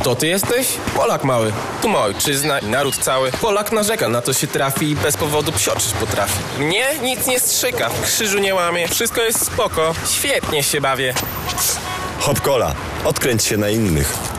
Kto ty jesteś? Polak mały. Tu ma ojczyzna i naród cały. Polak narzeka, na to się trafi i bez powodu psioczyć potrafi. Mnie nic nie strzyka, w krzyżu nie łamie. Wszystko jest spoko, świetnie się bawię. Hop Cola, odkręć się na innych.